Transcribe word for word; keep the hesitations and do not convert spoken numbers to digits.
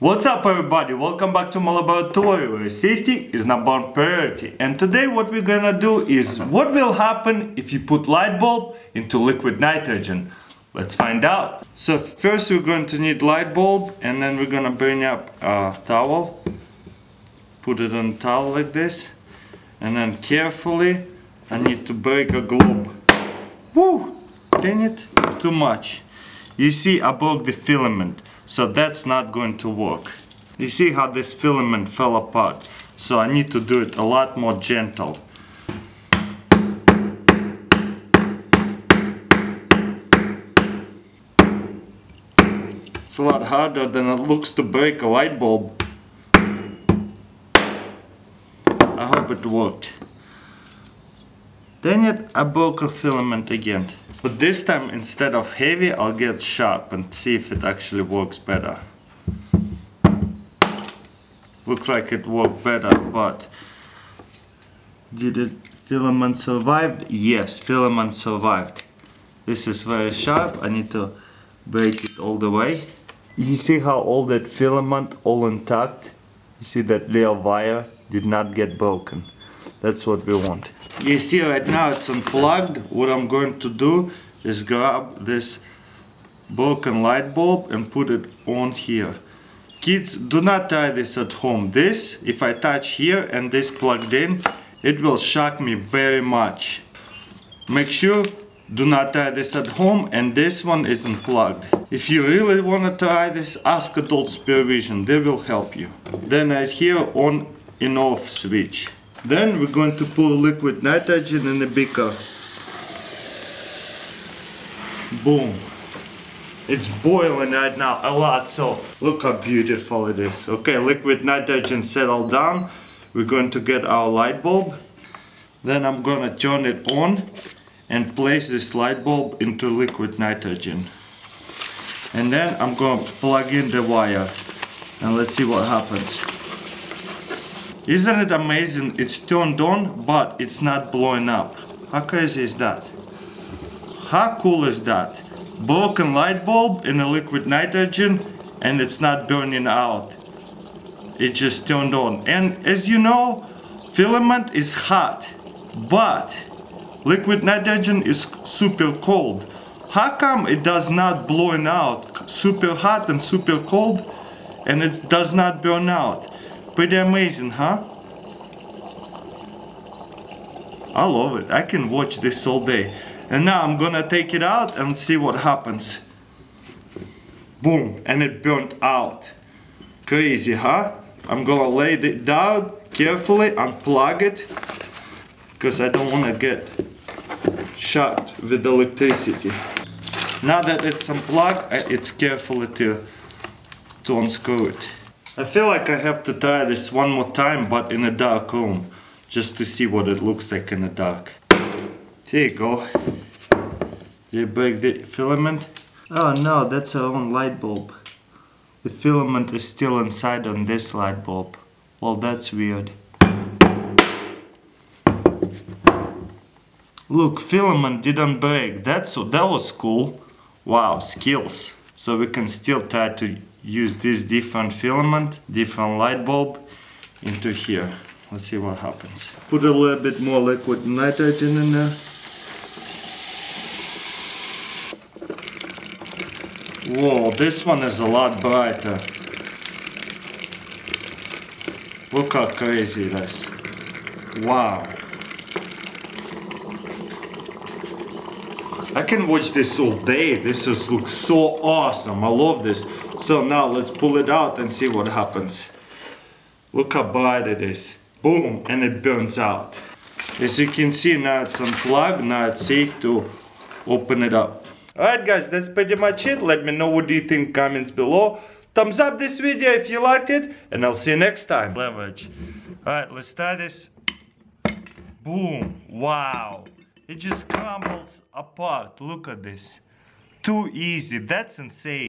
What's up everybody, welcome back to my laboratory where safety is number one priority. And today what we're gonna do is what will happen if you put light bulb into liquid nitrogen. Let's find out. So first we're going to need light bulb, and then we're gonna bring up a towel. Put it on a towel like this. And then carefully I need to break a globe. Woo! Dang it, too much. You see, I broke the filament. So that's not going to work. You see how this filament fell apart. So I need to do it a lot more gentle. It's a lot harder than it looks to break a light bulb. I hope it worked. Dang it, I broke a filament again. But this time, instead of heavy, I'll get sharp and see if it actually works better. Looks like it worked better, but did it filament survive? Yes, filament survived. This is very sharp. I need to break it all the way. You see how all that filament all intact? You see that little wire did not get broken. That's what we want. You see right now it's unplugged. What I'm going to do is grab this broken light bulb and put it on here. Kids, do not try this at home. This, if I touch here and this plugged in, it will shock me very much. Make sure do not try this at home, and this one is unplugged. If you really want to try this, ask adult supervision. They will help you. Then right here on and off switch. Then we're going to pour liquid nitrogen in the beaker. Boom. It's boiling right now a lot, so look how beautiful it is. Okay, liquid nitrogen settled down. We're going to get our light bulb. Then I'm gonna turn it on and place this light bulb into liquid nitrogen. And then I'm gonna plug in the wire and let's see what happens. Isn't it amazing? It's turned on, but it's not blowing up. How crazy is that? How cool is that? Broken light bulb in a liquid nitrogen and it's not burning out. It just turned on. And as you know, filament is hot, but liquid nitrogen is super cold. How come it does not blowing out? Super hot and super cold, and it does not burn out. Pretty amazing, huh? I love it. I can watch this all day. And now I'm gonna take it out and see what happens. Boom, and it burnt out. Crazy, huh? I'm gonna lay it down carefully, unplug it, because I don't wanna get shocked with electricity. Now that it's unplugged, it's carefully to, to unscrew it. I feel like I have to try this one more time, but in a dark room, just to see what it looks like in the dark. There you go. Did you break the filament? Oh no, that's our own light bulb. The filament is still inside on this light bulb. Well, that's weird. Look, filament didn't break. That's that was cool. Wow, skills. So we can still try to use this different filament, different light bulb into here. Let's see what happens. Put a little bit more liquid nitrogen in there. Whoa, this one is a lot brighter. Look how crazy it is. Wow. I can watch this all day. This just looks so awesome. I love this. So now let's pull it out and see what happens. Look how bright it is. Boom, and it burns out. As you can see, now it's unplugged. Now it's safe to open it up. Alright guys, that's pretty much it. Let me know what do you think, comments below. Thumbs up this video if you liked it, and I'll see you next time. Leverage. Alright, let's try this. Boom. Wow. It just crumbles apart. Look at this. Too easy. That's insane.